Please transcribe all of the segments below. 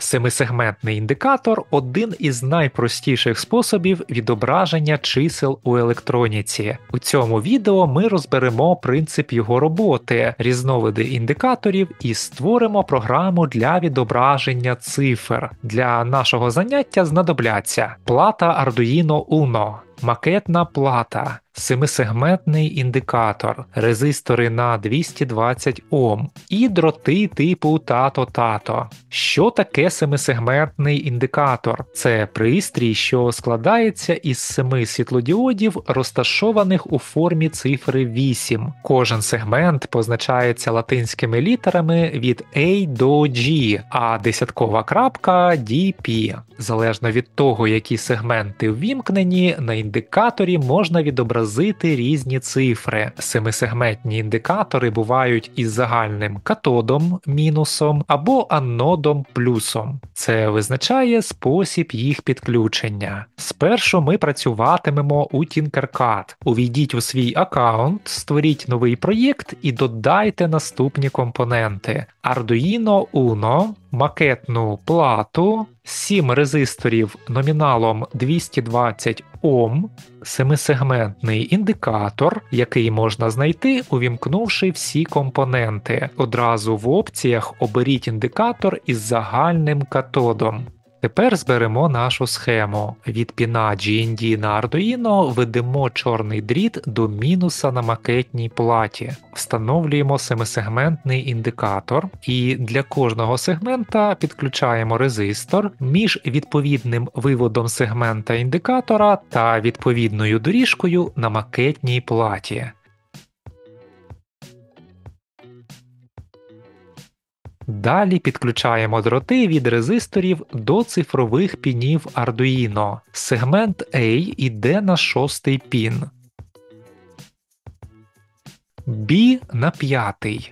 Семисегментний індикатор – один із найпростіших способів відображення чисел у електроніці. У цьому відео ми розберемо принцип його роботи, різновиди індикаторів і створимо програму для відображення цифр. Для нашого заняття знадобляться плата Arduino Uno, макетна плата, семисегментний індикатор, резистори на 220 Ом і дроти типу тато-тато. Що таке семисегментний індикатор? Це пристрій, що складається із 7 світлодіодів, розташованих у формі цифри 8. Кожен сегмент позначається латинськими літерами від A до G, а десяткова крапка DP. Залежно від того, які сегменти ввімкнені, на індикаторі можна відобразити різні цифри. Семисегментні індикатори бувають із загальним катодом мінусом або анодом плюсом. Це визначає спосіб їх підключення. Спершу ми працюватимемо у Tinkercad. Увійдіть у свій аккаунт, створіть новий проєкт і додайте наступні компоненти: Arduino Uno, макетну плату, 7 резисторів номіналом 220 Ом, семисегментний індикатор, який можна знайти, увімкнувши всі компоненти. Одразу в опціях оберіть індикатор із загальним катодом. Тепер зберемо нашу схему. Від піна GND на Arduino ведемо чорний дріт до мінуса на макетній платі. Встановлюємо семисегментний індикатор і для кожного сегмента підключаємо резистор між відповідним виводом сегмента індикатора та відповідною доріжкою на макетній платі. Далі підключаємо дроти від резисторів до цифрових пінів Arduino. Сегмент A йде на 6-й пін, B на 5-й.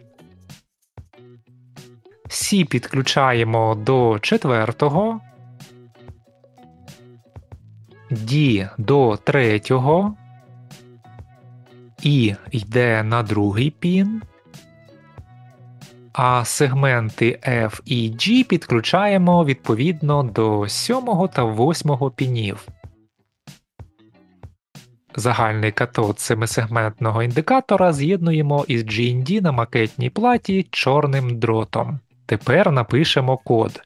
C підключаємо до 4-го, D до 3-го, E йде на 2-й пін, а сегменти F і G підключаємо відповідно до 7 та 8 пінів. Загальний катод семисегментного індикатора з'єднуємо із GND на макетній платі чорним дротом. Тепер напишемо код.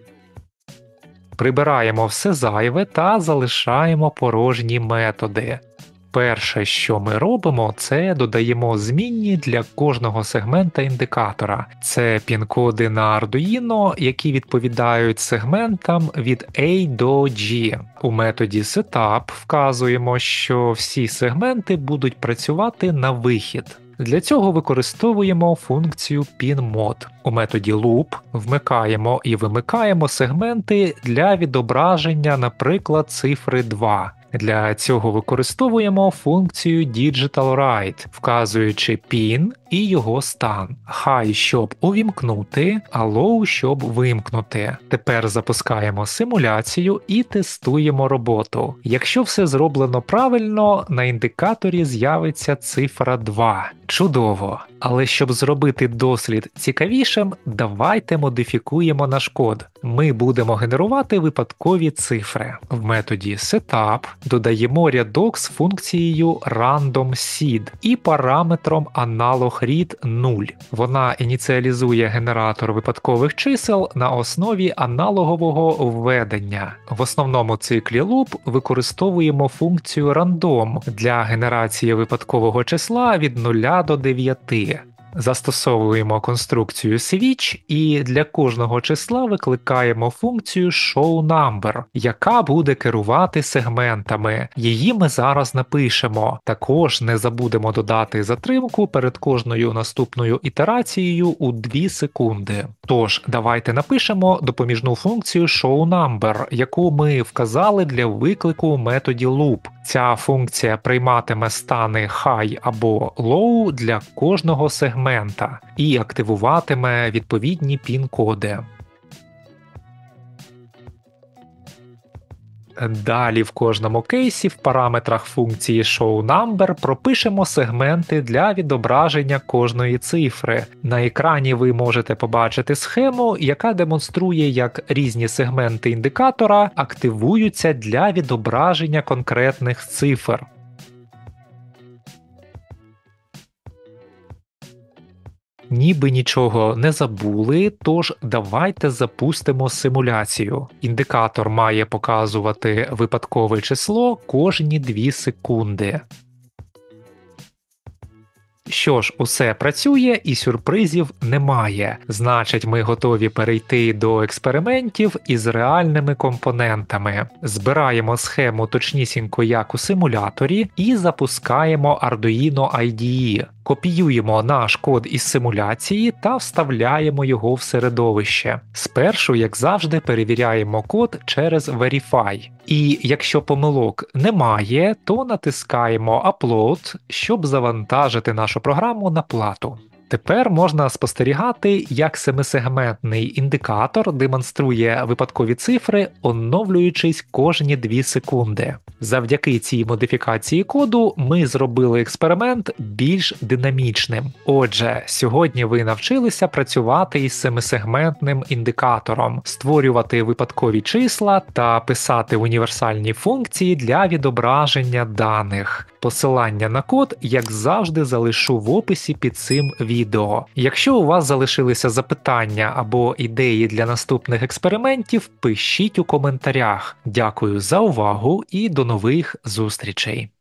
Прибираємо все зайве та залишаємо порожні методи. Перше, що ми робимо, це додаємо змінні для кожного сегмента індикатора. Це пін-коди на Arduino, які відповідають сегментам від A до G. У методі setup вказуємо, що всі сегменти будуть працювати на вихід. Для цього використовуємо функцію pinMod. У методі loop вмикаємо і вимикаємо сегменти для відображення, наприклад, цифри 2. Для цього використовуємо функцію digitalWrite, вказуючи пін і його стан. High, щоб увімкнути, а low, щоб вимкнути. Тепер запускаємо симуляцію і тестуємо роботу. Якщо все зроблено правильно, на індикаторі з'явиться цифра 2. Чудово! Але щоб зробити дослід цікавішим, давайте модифікуємо наш код. Ми будемо генерувати випадкові цифри. В методі setup додаємо рядок з функцією randomSeed і параметром AnalogRead 0. Вона ініціалізує генератор випадкових чисел на основі аналогового введення. В основному циклі loop використовуємо функцію random для генерації випадкового числа від 0 до 9. Застосовуємо конструкцію switch і для кожного числа викликаємо функцію showNumber, яка буде керувати сегментами. Її ми зараз напишемо. Також не забудемо додати затримку перед кожною наступною ітерацією у 2 секунди. Тож, давайте напишемо допоміжну функцію showNumber, яку ми вказали для виклику у методі loop. Ця функція прийматиме стани high або low для кожного сегмента і активуватиме відповідні пін-коди. Далі в кожному кейсі в параметрах функції showNumber пропишемо сегменти для відображення кожної цифри. На екрані ви можете побачити схему, яка демонструє, як різні сегменти індикатора активуються для відображення конкретних цифр. Ніби нічого не забули, тож давайте запустимо симуляцію. Індикатор має показувати випадкове число кожні 2 секунди. Що ж, усе працює і сюрпризів немає. Значить, ми готові перейти до експериментів із реальними компонентами. Збираємо схему точнісінько як у симуляторі і запускаємо Arduino IDE. Копіюємо наш код із симуляції та вставляємо його в середовище. Спершу, як завжди, перевіряємо код через Verify. І якщо помилок немає, то натискаємо Upload, щоб завантажити нашу програму на плату. Тепер можна спостерігати, як 7-сегментний індикатор демонструє випадкові цифри, оновлюючись кожні 2 секунди. Завдяки цій модифікації коду ми зробили експеримент більш динамічним. Отже, сьогодні ви навчилися працювати із 7-сегментним індикатором, створювати випадкові числа та писати універсальні функції для відображення даних. Посилання на код, як завжди, залишу в описі під цим відео. Якщо у вас залишилися запитання або ідеї для наступних експериментів, пишіть у коментарях. Дякую за увагу і до нових зустрічей!